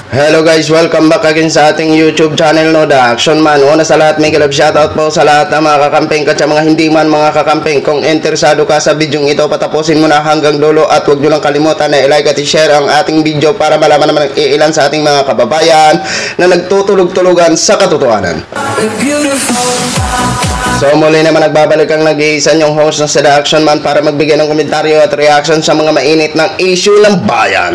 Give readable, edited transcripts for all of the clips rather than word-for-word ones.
Hello guys, welcome back again sa ating YouTube channel, no, The Action Man. Una sa lahat, may kalab shoutout po sa lahat ng mga kakamping at sa mga hindi man mga kakamping. Kung interesado ka sa video ito, patapusin mo na hanggang dulo at huwag nyo lang kalimutan na i-like at i-share ang ating video para malaman naman ang ilan sa ating mga kababayan na nagtutulog-tulugan sa katotohanan. So muli naman nagbabalik ang nag-iisa yung host na sa The Action Man para magbigay ng komentaryo at reaction sa mga mainit ng issue ng bayan.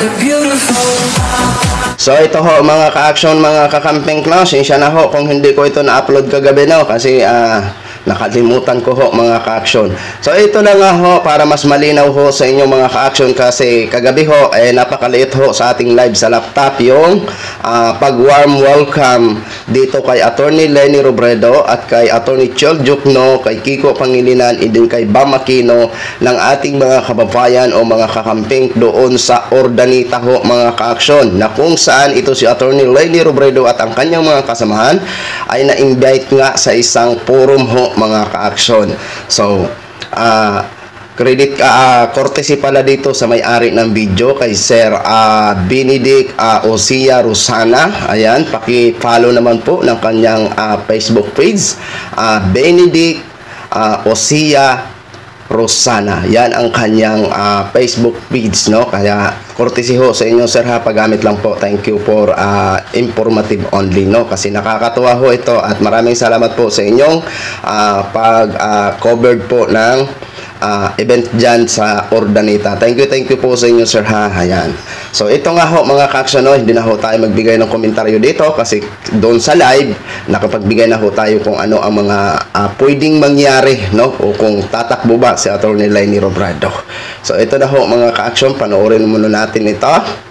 So ito ho mga ka-action, mga kakamping, no, sinsya na ho kung hindi ko ito na-upload kagabi, no, kasi nakalimutan ko ho mga ka-action. So ito na nga ho para mas malinaw ho sa inyo mga ka-action, kasi kagabi ho napakaliit ho sa ating live sa laptop yung pag-warm welcome dito kay Attorney Leni Robredo at kay Attorney Chol Jukno, kay Kiko Pangilinan, din kay Bam Aquino ng ating mga kababayan o mga kakamping doon sa Ordanita ho mga ka-action, na kung saan ito si Attorney Leni Robredo at ang kanyang mga kasamahan ay na-invite nga sa isang forum ho mga ka-action. So credit courtesy pala dito sa may-ari ng video kay Sir Benedict Osia Rosana. Ayan, paki-follow naman po ng kanyang Facebook page, Benedict Osia Rosana. Yan ang kanyang Facebook page, no? Kaya courtesy ho sa inyo sir ha, paggamit lang po. Thank you for informative only, no? Kasi nakakatuwa ho ito at maraming salamat po sa inyong pag-covered po ng event dyan sa Ordanita. Thank you po sa inyo sir ha. Ayan. So ito nga ho mga ka-action, no? Hindi na ho tayo magbigay ng komentaryo dito kasi doon sa live nakapagbigay na ho tayo kung ano ang mga pwedeng mangyari, no? O kung tatakbo ba si Attorney Leni Robredo. So ito na ho mga ka-action, panoorin muna natin ito.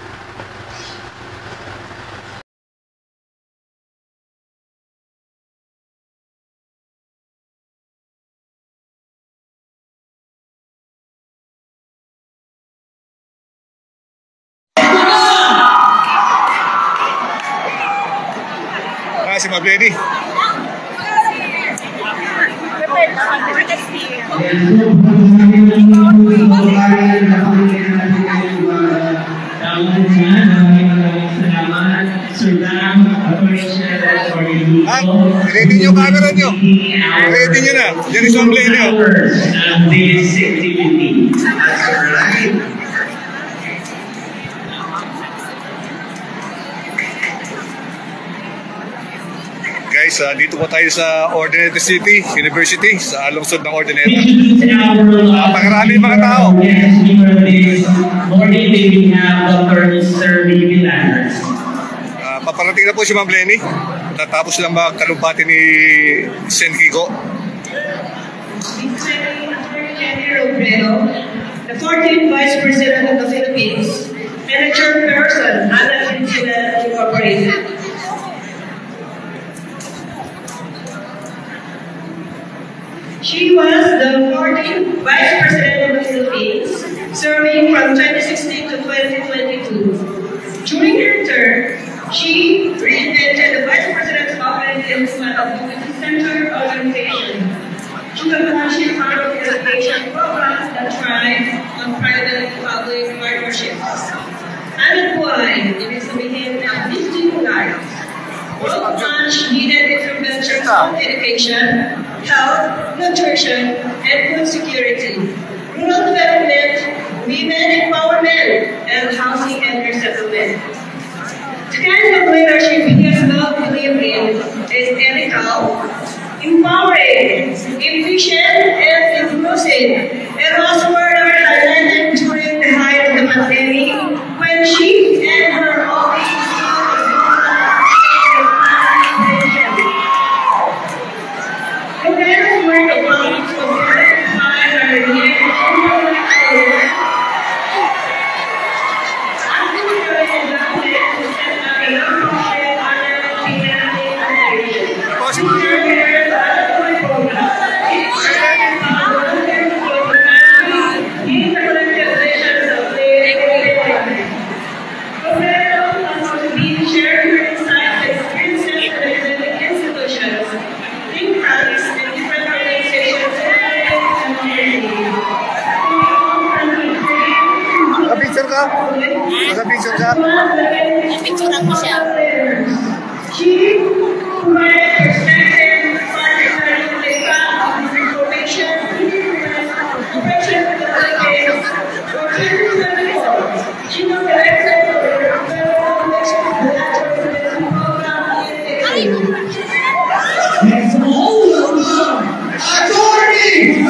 Si Ma'am Leni. Ready nyo camera nyo. Ready nyo na. Yan is Ma'am Leni. Guys, dito po tayo sa Ordinate City University, sa lungsod ng Ordinate. Napakarami mga tao. Paparating na po si Ma'am Leni. Tatapos lang magtalumpati ni Sen Kiko. The 14th Vice President of the Philippines, and a chairperson, Ana Insular Incorporated. She was the 14th Vice President of the Philippines, serving from 2016 to 2022. During her term, she reinvented the Vice President's office in the multi-center organization to the launching part of the education programs that thrive on private-public partnerships. Anna Buay, ibig sabihin ng visiting guides, will launch needed interventions on education, health, nutrition, and food security, rural development, women empowerment, and housing and resettlement. The kind of leadership he has not believed in is ethical, empowering, efficient, and inclusive. It was further highlighted during the height of the pandemic when she and her office picture ka? Picturean mo siya. She provided perspective, particularly the fact of information, information to the Philippines. For 2024, she was elected to the Foundation of the Natural Resources Program in Let's all welcome Authority!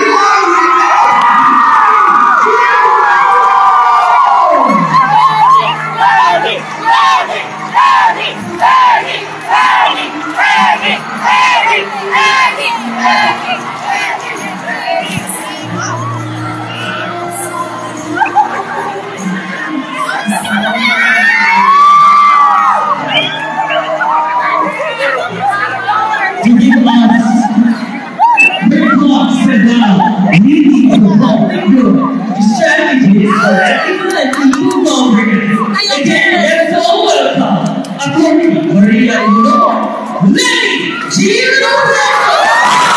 To give us the thoughts and leading to public good, strategies for excellent people governance. Again, let's all welcome Attorney Maria Iloa, Lenny G. Lorenzo.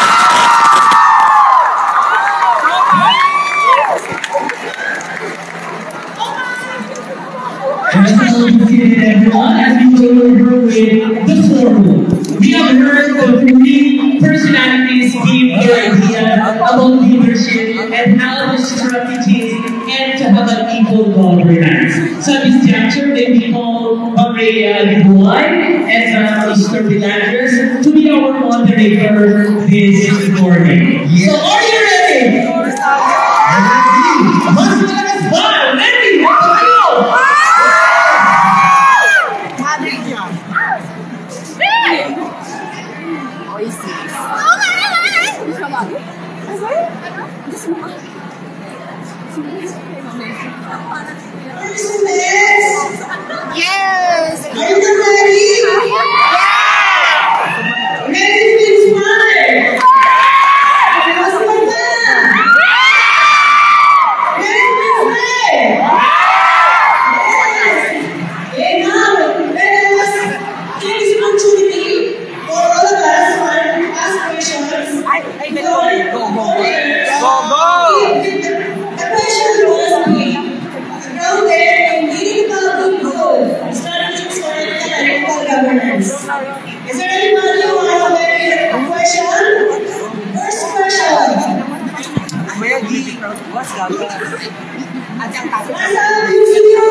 Everyone, as we go over with the forum, we have heard the three personalities give their idea about leadership and how the strategies and to have an equal governance. So at this juncture, may we call Maria Libuay and Mr. Vilandres to be our moderator this morning. So are you ready? Mas malakas ba? Ready? Let's go! Yes! Are you ready? Yeah! Ready to inspire? Mas maganda! Ready to inspire? Okay, now, let us take this opportunity for all of us to ask questions. The question was grounded in leading public good, strategies for ethical governance. Is there anybody who has a question? First question. Nasa studio?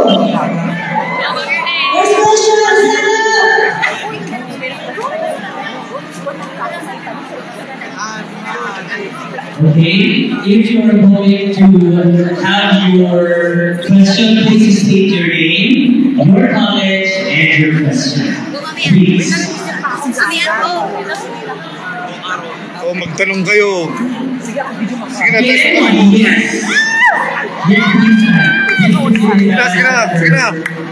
First question, Okay, if you are going to have your question, please state your name, your college, and your question. Please. O magtanong kayo. Sige na, Yes. tayo. Yes. Sige na.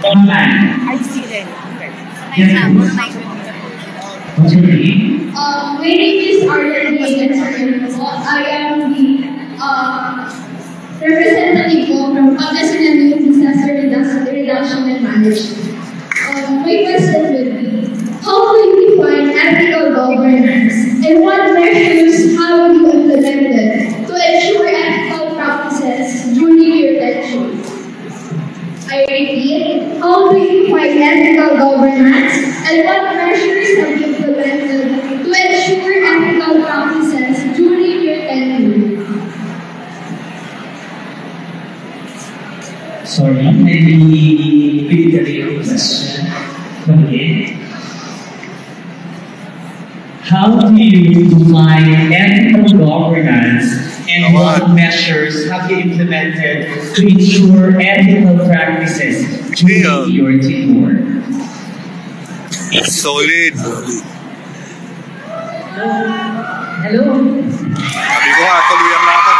What's your name? My name is Arlen Davidson. I am the representative from Pangasinan Youth Disaster Reduction and Management. My question would be, how do you define ethical governance and what measures have you implemented to ensure ethical practices during your tenure? I repeat, how do you define ethical governance and what measures have you implemented to ensure ethical practices during your tenure? Sorry, maybe reiterate your question. Come again. How do you define ethical governance and what measures have you implemented to ensure ethical practices during your tenure? Solid. Hello? Sabi ko nga, tuloy ang laban.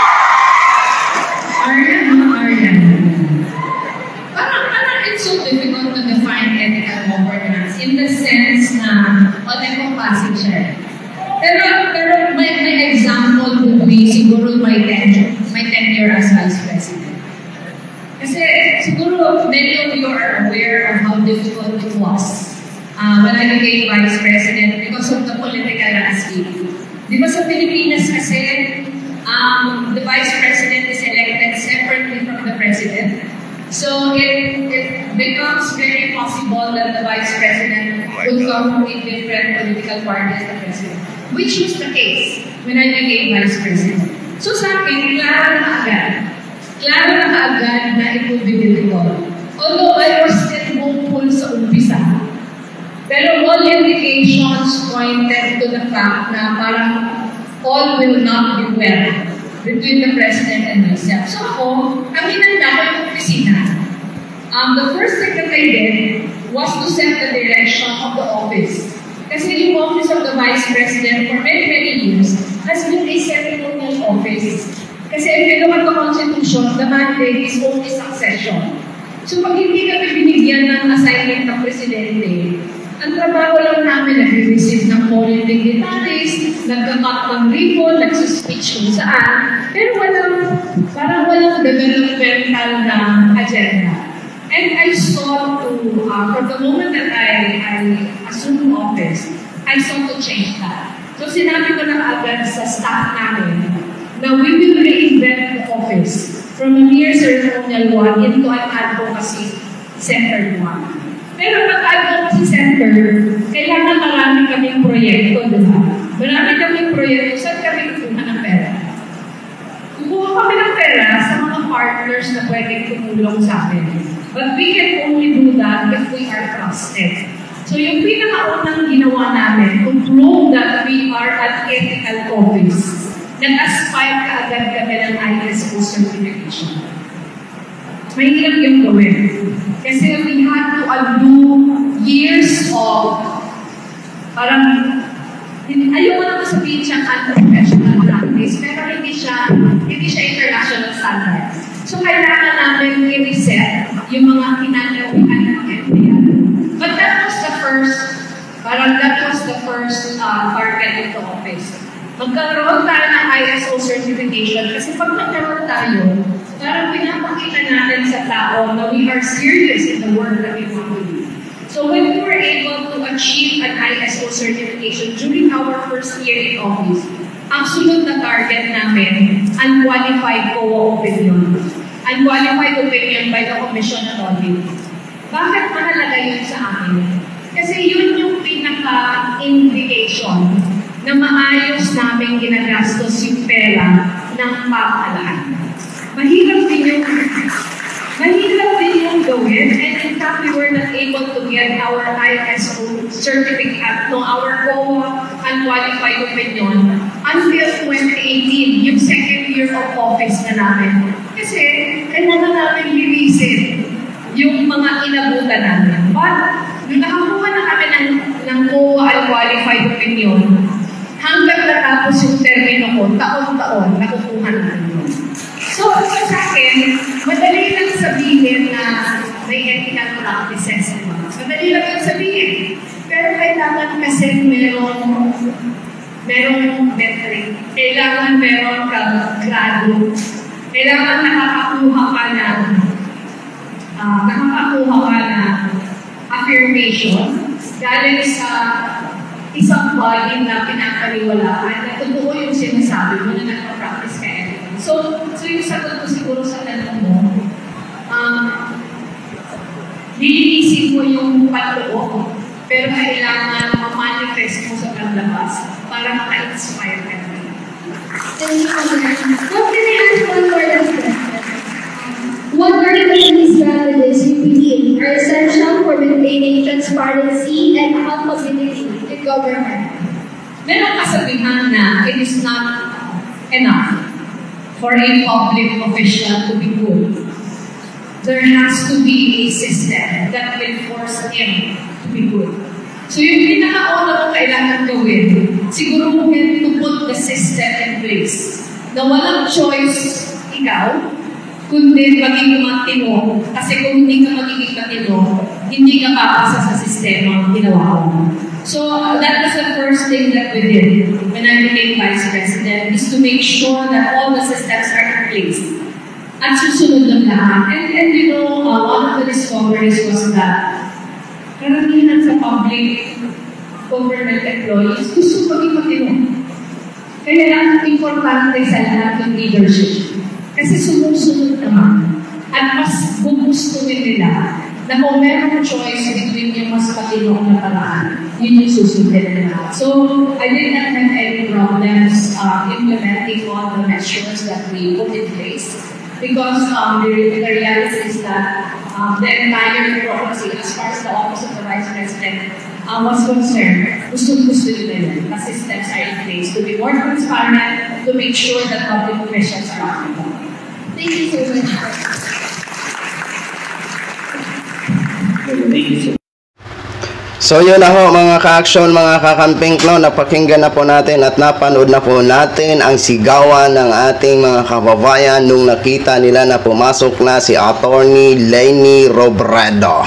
Aryan. Parang it's so difficult to define ethical governance in the sense na all-encompassing siya. Pero may example would be siguro my tenure as Vice President. Kasi siguro many of you are aware of how difficult it was when I became Vice President because of the political landscape. Di ba sa Pilipinas kasi, the Vice President is elected separately from the President. So it becomes very possible that the Vice President would come with different political parties as the President, which was the case when I became Vice President. So sa akin, klaro na agad na it would be difficult. Although I was still hopeful sa umpisa, pero all indications pointed to the fact na parang all will not be well between the President and myself. So ako, hinanda ko yung opisina. The first thing that I did was to set the direction of the office. Kasi yung office of the Vice President for many, many years has been a ceremonial office. Kasi if you look at the Constitution, the mandate is only succession. So pag hindi kami binigyan ng assignment ng Presidente, ang trabaho lang namin, nag-receive ng foreign dignitaries, nagkakat ng ribbon, nagsuspeech kung saan, pero parang walang developmental na agenda. And I sought to, from the moment that I assumed office, I sought to change that. So sinabi ko na agad sa staff namin na we will reinvent the office from a mere ceremonial one into an advocacy-centered one. Pero pag advocacy center, kailangan marami kaming proyekto, di ba? Marami kaming proyekto, saan kami kukuha ng pera? Kukuha kami ng pera sa mga partners na pwedeng tumulong sa amin. But we can only do that if we are trusted. So yung pinakaunang ginawa namin, to prove that we are an ethical office, nag-aspire kaagad kami ng ISO certification. Mahirap yung gawin. Kasi we had to undo years of parang, ayaw mo naman sabihin siyang unprofessional practice, pero hindi siya international standards. So kailangan namin i-reset yung mga kinanawian ng NPR. But that was the first target of the office. Magkaroon tayo ng ISO certification kasi pag nagkaroon tayo, parang pinapakita natin sa tao na we are serious in the work that we want to do. So when we were able to achieve an ISO certification during our first year in office, ang sunod na target namin, unqualified COA opinion. Unqualified opinion by the Commission on Audit. Bakit mahalaga yun sa amin? Kasi yun yung pinaka-indication na maayos namin ginagastos yung pera ng pamahalaan. Mahirap din yung gawin, and in fact, we were not able to get our ISO certificate, our COA unqualified opinion until 2018, yung second year of office na namin. Kasi kailangan namin linisin yung mga inabutan namin. But, nung nakakuha na kami ng COA unqualified opinion, hanggang natapos yung termino ko, taon-taon, nakukuha natin yun. So sa akin, madali lang sabihin na may ethical practices. Madali lang yung sabihin. Pero kailangan kasi merong metric. Kailangan meron kang grado. Kailangan nakakakuha ka na affirmation galing sa isang body na pinapaniwalaan na totoo yung sinasabi mo na nagpa-practice ka. So yung sagot ko siguro sa tanong mo, lilinisin mo yung patoo, pero kailangan ma-manifest mo sa paglabas para maka-inspire ka na. Thank you, Ma'am. How can I ask one more question? What are the key strategies you believe are essential for maintaining transparency and accountability in government? Meron kasabihan na it is not enough for a public official to be good. There has to be a system that will force him to be good. So yung pinakauna mo kailangan gawin, siguruhin to put the system in place. Na walang choice ikaw, kundi maging matino. Kasi kung hindi ka magiging matino, hindi ka papasa sa sistema ginawa mo. So that was the first thing that we did when I became Vice President, is to make sure that all the systems are in place. At susunod ng lahat. And you know, one of the discoveries was that karamihan sa public government employees gusto maging matino. Kaya ang importante sa lahat ng leadership. Kasi sumusunod naman. at mas gugustuhin nila na kung meron choice between yung mas patinoong na paraan, yun yung susundin nila. So, I did not have any problems implementing all the measures that we put in place because the reality is that the entire bureaucracy, as far as the Office of the Vice President was concerned, gusto nila yun. The systems are in place to be more transparent, to make sure that public officials are accountable. Thank you so much. So yun na ho mga ka-action, mga kakamping no, napakinggan na po natin at napanood na po natin ang sigawan ng ating mga kababayan nung nakita nila na pumasok na si Attorney Leni Robredo.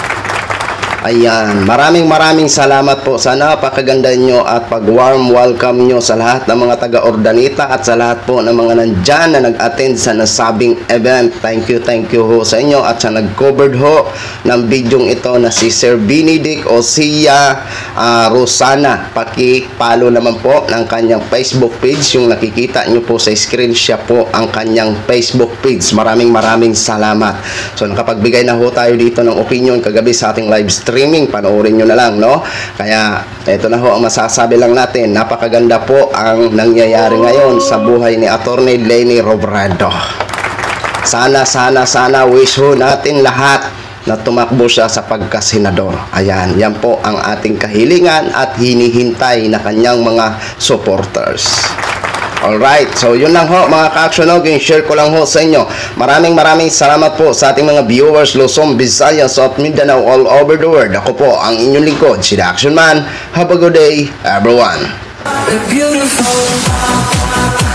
Ayan, maraming salamat po sa napakaganda nyo at pag-warm welcome nyo sa lahat ng mga taga-Ordaneta at sa lahat po ng mga nandyan na nag-attend sa nasabing event. Thank you ho sa inyo at sa nag-covered ho ng bidyong ito na si Sir Benedict Osia Rosana. Paki-follow naman po ng kanyang Facebook page. Yung nakikita nyo po sa screen, siya po ang kanyang Facebook page. Maraming salamat. So nakapagbigay na ho tayo dito ng opinion kagabi sa ating live streaming, panoorin nyo na lang, no? Kaya, ito na ho ang masasabi lang natin. Napakaganda po ang nangyayari ngayon sa buhay ni Attorney Leni Robredo. Sana wish ho natin lahat na tumakbo siya sa pagkasenador. Ayan, yan po ang ating kahilingan at hinihintay na kanyang mga supporters. Alright, so yun lang ho mga ka-action, share ko lang ho sa inyo. Maraming salamat po sa ating mga viewers Luzon, Visayas at Mindanao all over the world. Ako po ang inyong lingkod, si The Action Man. Have a good day, everyone. Beautiful.